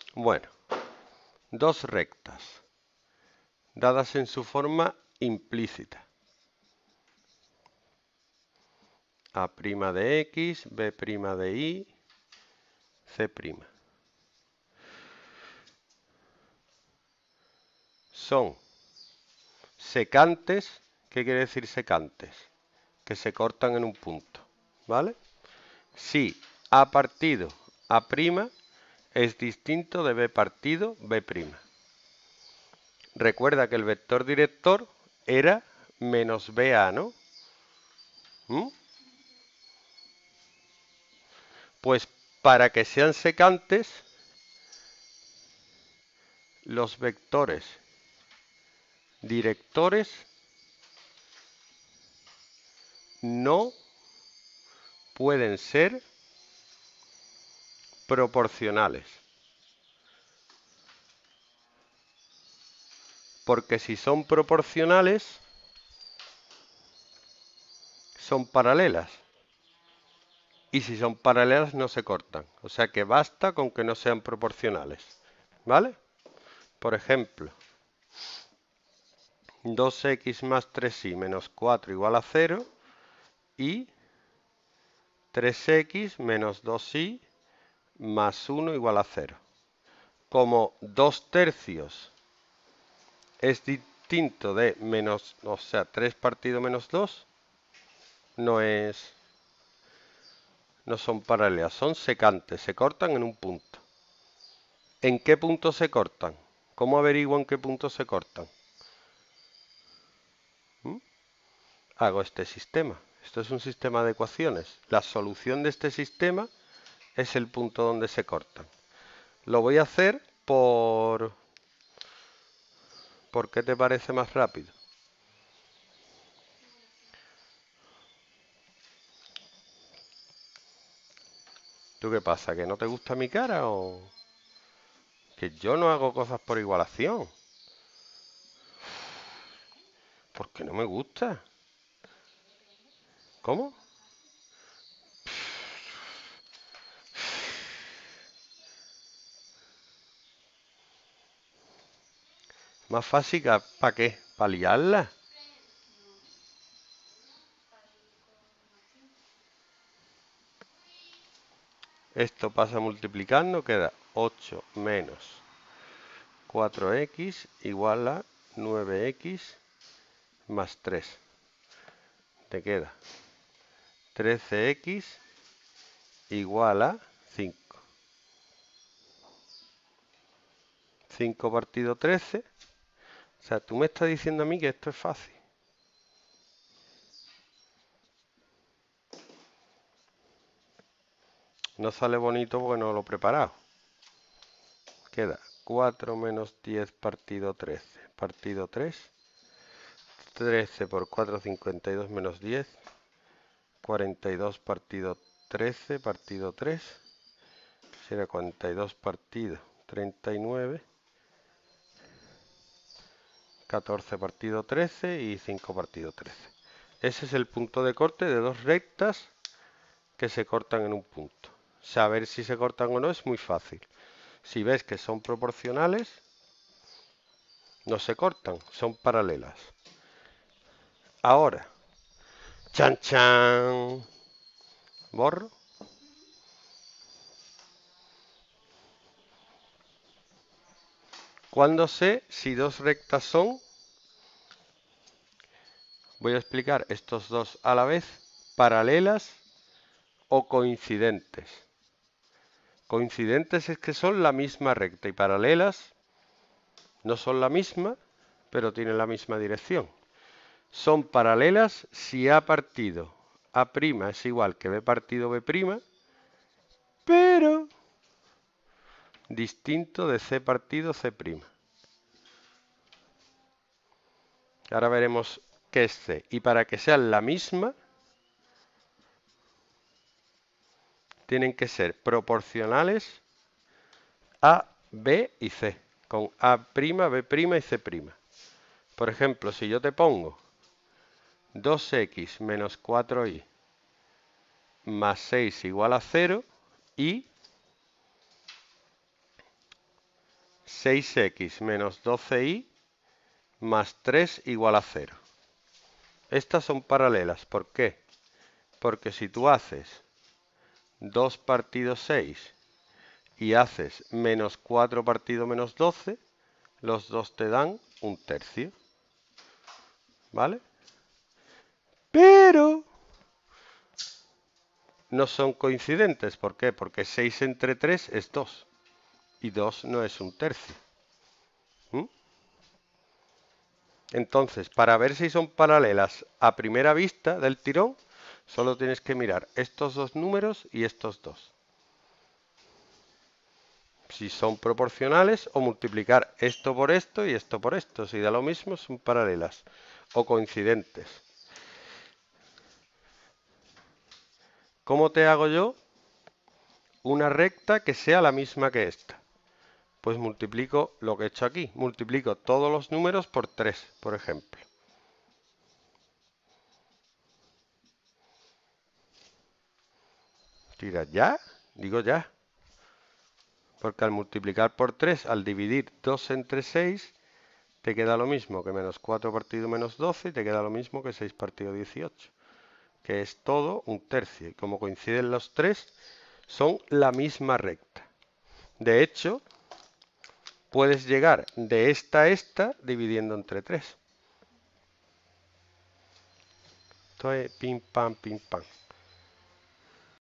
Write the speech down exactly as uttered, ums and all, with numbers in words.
Bueno, dos rectas dadas en su forma implícita. A' de X, B' de Y, C'. Son secantes. ¿Qué quiere decir secantes? Que se cortan en un punto, ¿vale? Si A partido A' es distinto de B partido B'. Recuerda que el vector director era menos B A, ¿no? ¿Mm? Pues para que sean secantes, los vectores directores no pueden ser proporcionales. Porque si son proporcionales, son paralelas. Y si son paralelas, no se cortan. O sea que basta con que no sean proporcionales. ¿Vale? Por ejemplo, dos equis más tres y menos cuatro igual a cero. Y tres equis menos dos y más uno igual a cero. Como dos tercios es distinto de menos, o sea, tres partido menos dos, no es, no son paralelas, son secantes, se cortan en un punto. ¿En qué punto se cortan? ¿Cómo averiguo en qué punto se cortan? ¿Mm? Hago este sistema. Esto es un sistema de ecuaciones. La solución de este sistema es el punto donde se cortan. Lo voy a hacer por... ¿Por qué te parece más rápido? ¿Tú qué pasa? ¿Que no te gusta mi cara o...? Que yo no hago cosas por igualación. Porque no me gusta. ¿Cómo? Más fácil que... ¿Para qué? ¿Para liarla? Esto pasa multiplicando, queda ocho menos cuatro equis igual a nueve equis más tres. Te queda trece equis igual a cinco. cinco partido trece. O sea, tú me estás diciendo a mí que esto es fácil. No sale bonito porque no lo he preparado. Queda cuatro menos diez partido trece. Partido tres. trece por cuatro, cincuenta y dos menos diez. cuarenta y dos partido trece, partido tres. Será cuarenta y dos partido treinta y nueve. catorce partido trece y cinco partido trece. Ese es el punto de corte de dos rectas que se cortan en un punto. Saber si se cortan o no es muy fácil. Si ves que son proporcionales, no se cortan, son paralelas. Ahora, chan chan, borro. ¿Cuándo sé si dos rectas son? Voy a explicar estos dos a la vez, paralelas o coincidentes. Coincidentes es que son la misma recta y paralelas no son la misma, pero tienen la misma dirección. Son paralelas si A partido A' es igual que B partido B', pero distinto de C partido C'. Ahora veremos qué es C. Y para que sean la misma, tienen que ser proporcionales A, B y C, con A', B' y C'. Por ejemplo, si yo te pongo dos equis menos cuatro y más seis igual a cero y seis equis menos doce y más tres igual a cero. Estas son paralelas. ¿Por qué? Porque si tú haces dos partido seis y haces menos cuatro partido menos doce, los dos te dan un tercio. ¿Vale? Pero no son coincidentes. ¿Por qué? Porque seis entre tres es dos. Y dos no es un tercio. ¿Mm? Entonces, para ver si son paralelas a primera vista del tirón, solo tienes que mirar estos dos números y estos dos. Si son proporcionales, o multiplicar esto por esto y esto por esto. Si da lo mismo, son paralelas o coincidentes. ¿Cómo te hago yo una recta que sea la misma que esta? Pues multiplico lo que he hecho aquí. Multiplico todos los números por tres, por ejemplo. Tira ya, digo ya. Porque al multiplicar por tres, al dividir dos entre seis, te queda lo mismo que menos cuatro partido menos doce y te queda lo mismo que seis partido dieciocho. Que es todo un tercio. Y como coinciden los tres, son la misma recta. De hecho, puedes llegar de esta a esta dividiendo entre tres. Esto es pim pam, pim pam.